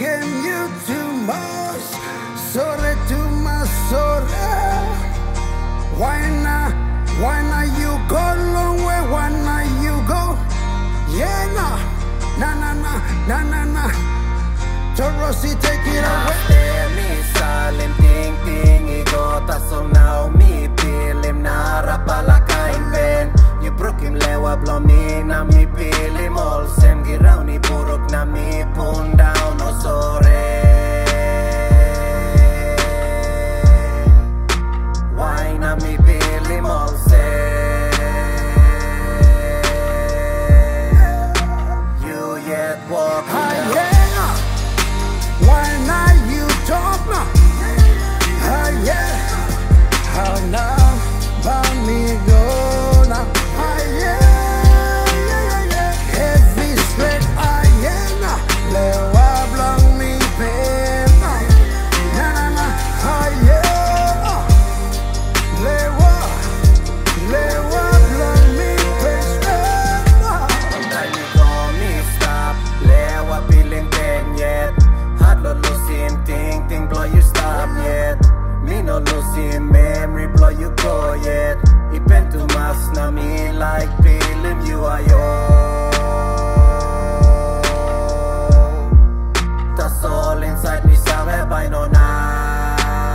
game you too much. Sorry to my sorry. Why not you go long way? Why not you go? Yeah, nah. Torosi, take it away. Mi salim ting ting igo tasong now mi pilim nara pala kain ben. You broke him lewa blomi na mi pilim all sem giraw ni buruk na mi pun down no sorry. Why na mi pilim all sem? You yet walking down. Why not you talk now? Yeah. How now? About me go now. Yeah. Heavy straight, now. Lewa blanc me pen now. Nah. Yeah. Lewa blanc me pen straight now. Sometimes you call me stop. Lewa feeling pen yet. No losing ting blow you stop yet. Me no losing memory blow you go yet. It been too much na me like feeling you are yours. That's all inside me sabe by no now.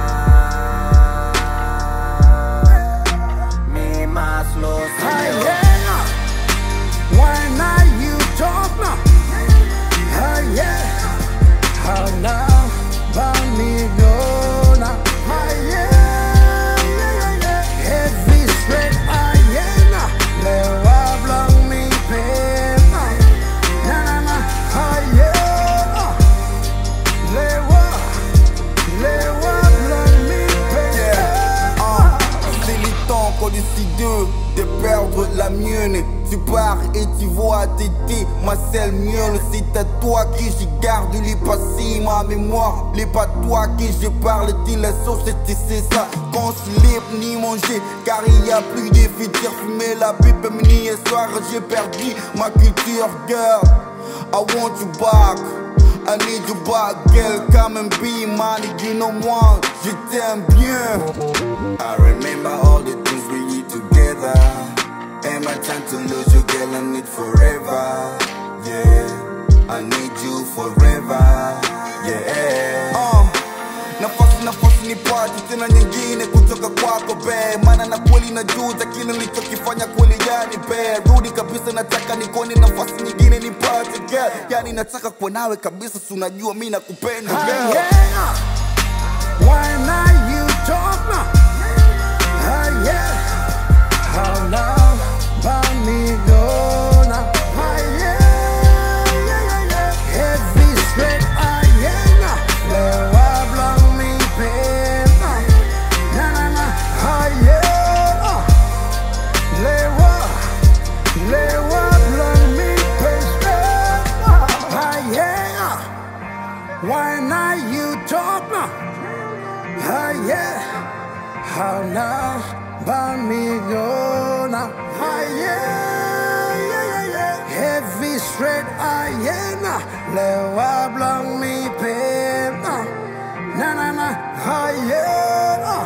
Me must lose you. Why not you talk now? Yeah. How now, about me go now. Yeah. Heavy straight, now. Lewa blanc me pen now. Nah. Yeah. Lewa blanc me pen. C'est le temps qu'on décide de perdre la mienne. Tu pars et tu vois t'aider ma seule mienne. C'est à toi que je garde les passés, ma mémoire. Les pas toi que je parle de la société, c'est ça. Qu'on se libre ni manger, car il y a plus de futur. Fumer la pipe, mini et soir, j'ai perdu ma culture, girl. I want you back, I need you back, girl. Come and be mine, you know moi, je t'aime bien. I remember all the things we did together. Ain't my time to lose you, girl, I need forever. Yeah, I need you forever. Yeah. Nafasi nipate tena nyingine kutoka kwako be. Maana na kweli najuta kile nilichokifanya kweli yani be. Rudi kabisa, nataka nikuone nafasi nyingine nipate girl. Yani nataka kuwa nawe kabisa, si unajua mimi nakupenda girl. Why not you talk now? Yeah. How now? About me go now. Yeah. Heavy straight, now. Lewa blanc me pen now. Nah. Yeah. Lewa blanc me pen straight now. Yeah. Why not you talk now? Yeah. How now? About me go now. Yeah. Heavy straight, now. Lewa blanc me pen now. Nah. Yeah.